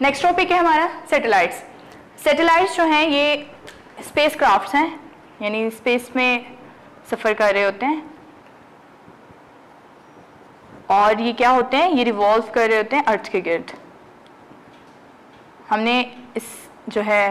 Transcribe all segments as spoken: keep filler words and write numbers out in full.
Next topic है हमारा satellites. Satellites जो हैं ये स्पेस क्राफ्ट्स हैं, यानी स्पेस में सफ़र कर रहे होते हैं और ये क्या होते हैं, ये रिवॉल्व कर रहे होते हैं अर्थ के गिर्द। हमने इस जो है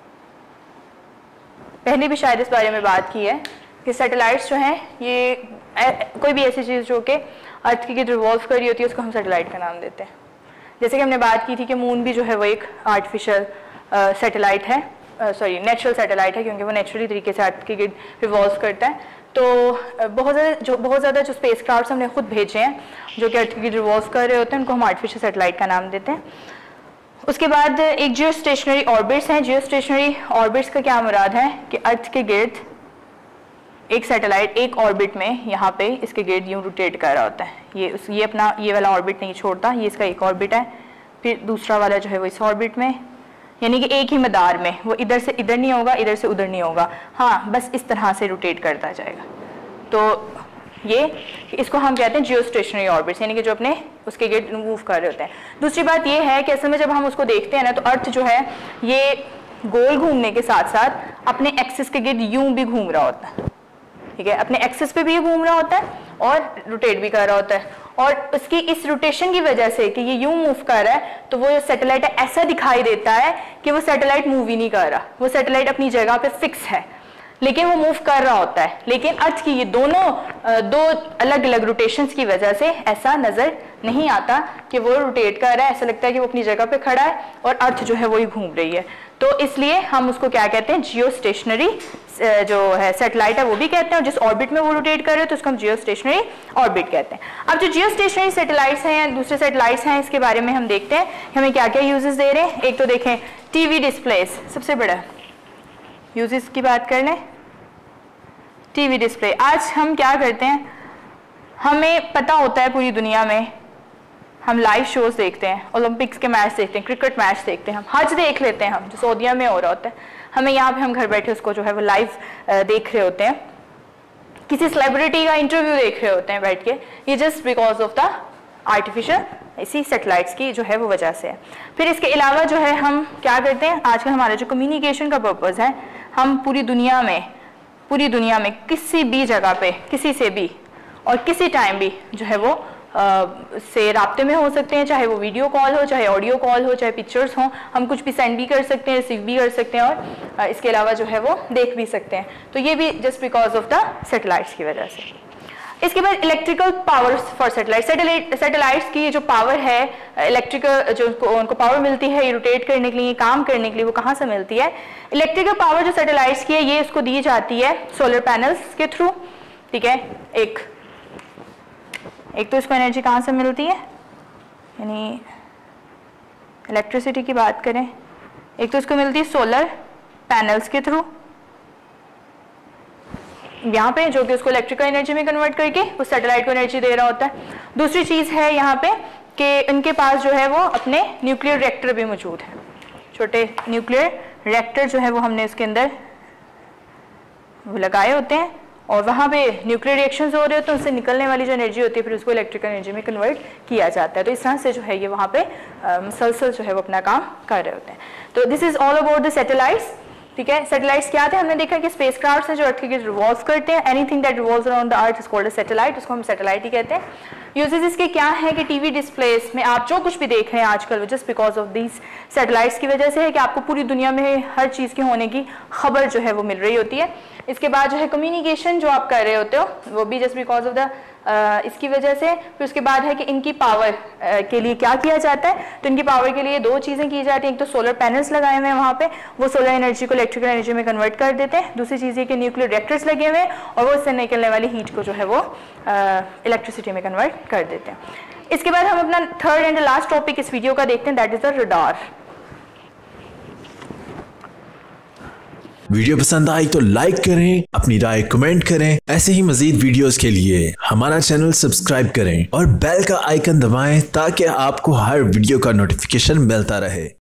पहले भी शायद इस बारे में बात की है कि सैटेलाइट्स जो हैं ये कोई भी ऐसी चीज़ जो कि अर्थ के गिर्द रिवॉल्व कर रही होती है उसको हम सैटेलाइट का नाम देते हैं। जैसे कि हमने बात की थी कि मून भी जो है वो एक आर्टिफिशियल सैटेलाइट है, सॉरी नेचुरल सैटेलाइट है, क्योंकि वो नेचुरली तरीके से अर्थ के गिर्द रिवॉल्व करता है। तो बहुत ज़्यादा जो बहुत ज़्यादा जो स्पेस क्राफ्ट्स हमने खुद भेजे हैं जो कि अर्थ के गिर्द रिवॉल्व कर रहे होते हैं उनको हम आर्टिफिशियल सैटेलाइट का नाम देते हैं। उसके बाद एक जियो स्टेशनरी ऑर्बिट्स हैं। जियो स्टेशनरी ऑर्बिट्स का क्या मुराद है कि अर्थ के गिर्द एक सैटेलाइट एक ऑर्बिट में यहाँ पे इसके गिर्द यूँ रोटेट कर रहा होता है। ये उस ये अपना ये वाला ऑर्बिट नहीं छोड़ता, ये इसका एक ऑर्बिट है, फिर दूसरा वाला जो है वो इस ऑर्बिट में, यानी कि एक ही मदार में, वो इधर से इधर नहीं होगा, इधर से उधर नहीं होगा, हाँ बस इस तरह से रोटेट करता जाएगा। तो ये इसको हम कहते हैं जियो स्टेशनरी ऑर्बिट्स, यानी कि जो अपने उसके गिर्द मूव कर रहे होते हैं। दूसरी बात ये है कि असल में जब हम उसको देखते हैं ना तो अर्थ जो है ये गोल घूमने के साथ साथ अपने एक्सिस के गिर्द यूं भी घूम रहा होता है, ठीक है, अपने एक्सिस पे भी घूम रहा होता है और रोटेट भी कर रहा होता है। और उसकी इस रोटेशन की वजह से कि ये यूं मूव कर रहा है तो वो जो सैटेलाइट है ऐसा दिखाई देता है कि वो सैटेलाइट मूव ही नहीं कर रहा, वो सैटेलाइट अपनी जगह पे फिक्स है, लेकिन वो मूव कर रहा होता है। लेकिन अर्थ की ये दोनों दो अलग अलग रोटेशंस की वजह से ऐसा नज़र नहीं आता कि वो रोटेट कर रहा है, ऐसा लगता है कि वो अपनी जगह पे खड़ा है और अर्थ जो है वही घूम रही है। तो इसलिए हम उसको क्या कहते हैं, जियो स्टेशनरी जो है सैटेलाइट है वो भी कहते हैं, और जिस ऑर्बिट में वो रोटेट कर रहे हैं तो उसको हम जियो स्टेशनरी ऑर्बिट कहते हैं। अब जो जियो स्टेशनरी सैटेलाइट्स हैं या दूसरे सैटेलाइट्स हैं इसके बारे में हम देखते हैं हमें क्या क्या यूजेस दे रहे हैं। एक तो देखें टीवी डिस्प्लेस, सबसे बड़ा यूजेस की बात कर लें, टीवी डिस्प्ले। आज हम क्या करते हैं, हमें पता होता है पूरी दुनिया में हम लाइव शोज देखते हैं, ओलंपिक्स के मैच देखते हैं, क्रिकेट मैच देखते हैं, हम हज देख लेते हैं, हम जो सऊदीया में हो रहा होता है, हमें यहाँ पे हम घर बैठे उसको जो है वो लाइव देख रहे होते हैं, किसी सेलिब्रिटी का इंटरव्यू देख रहे होते हैं बैठ के, ये just because of the artificial इसी सैटेलाइट्स की जो है वो वजह से है। फिर इसके अलावा जो है हम क्या करते हैं, आजकल हमारा जो कम्युनिकेशन का पर्पज़ है, हम पूरी दुनिया में पूरी दुनिया में किसी भी जगह पे किसी से भी और किसी टाइम भी जो है वो आ, से राब्ते में हो सकते हैं, चाहे वो वीडियो कॉल हो, चाहे ऑडियो कॉल हो, चाहे पिक्चर्स हो, हम कुछ भी सेंड भी कर सकते हैं, रिसीव भी कर सकते हैं और आ, इसके अलावा जो है वो देख भी सकते हैं। तो ये भी just because of the satellites की वजह से। इसके बाद electrical power for satellite. Satellite satellites की जो पावर है, इलेक्ट्रिकल जो उनको, उनको पावर मिलती है ये रोटेट करने के लिए, काम करने के लिए, वो कहाँ से मिलती है? इलेक्ट्रिकल पावर जो सैटेलाइट्स की है ये इसको दी जाती है सोलर पैनल्स के थ्रू, ठीक है। एक एक तो इसको एनर्जी कहाँ से मिलती है, यानी इलेक्ट्रिसिटी की बात करें, एक तो इसको मिलती है सोलर पैनल्स के थ्रू यहाँ पे, जो कि उसको इलेक्ट्रिकल एनर्जी में कन्वर्ट करके उस सैटेलाइट को एनर्जी दे रहा होता है। दूसरी चीज़ है यहाँ पे कि इनके पास जो है वो अपने न्यूक्लियर रिएक्टर भी मौजूद है, छोटे न्यूक्लियर रिएक्टर जो है वो हमने उसके अंदर वो लगाए होते हैं और वहाँ पे न्यूक्लियर रिएक्शंस हो रहे होते हैं, उससे निकलने वाली जो एनर्जी होती है फिर उसको इलेक्ट्रिकल एनर्जी में कन्वर्ट किया जाता है। तो इस तरह से जो है ये वहाँ पे मुसलसल जो है वो अपना काम कर रहे होते हैं। तो this is all about the satellites, ठीक है। सैटेलाइट्स क्या थे, हमने देखा कि स्पेस क्राफ्ट्स हैं जो अर्थ के गिर्द रिवॉल्व करते हैं। Anything that revolves around the earth is called a satellite, उसको हम सैटेलाइट ही कहते हैं। यूजेस इसके क्या है कि टीवी डिस्प्लेस में आप जो कुछ भी देख रहे हैं आजकल वो just because of these satellites की वजह से है कि आपको पूरी दुनिया में हर चीज़ के होने की खबर जो है वो मिल रही होती है। इसके बाद जो है कम्युनिकेशन जो आप कर रहे होते हो वो भी जस्ट बिकॉज ऑफ द इसकी वजह से। फिर उसके बाद है कि इनकी पावर के लिए क्या किया जाता है, तो इनकी पावर के लिए दो चीज़ें की जाती हैं। एक तो सोलर पैनल्स लगाए हुए हैं वहाँ पे, वो सोलर एनर्जी को इलेक्ट्रिकल एनर्जी में कन्वर्ट कर देते हैं। दूसरी चीज़ ये कि न्यूक्लियर रिएक्टर्स लगे हुए हैं और वो इससे निकलने वाली हीट को जो है वो इलेक्ट्रिसिटी में कन्वर्ट कर देते हैं। इसके बाद हम अपना थर्ड एंड लास्ट टॉपिक इस वीडियो का देखते हैं, that is the radar. Video पसंद आई तो लाइक करें, अपनी राय कमेंट करें। ऐसे ही मजीद वीडियोस के लिए हमारा चैनल सब्सक्राइब करें और बेल का आइकन दबाएं ताकि आपको हर वीडियो का नोटिफिकेशन मिलता रहे।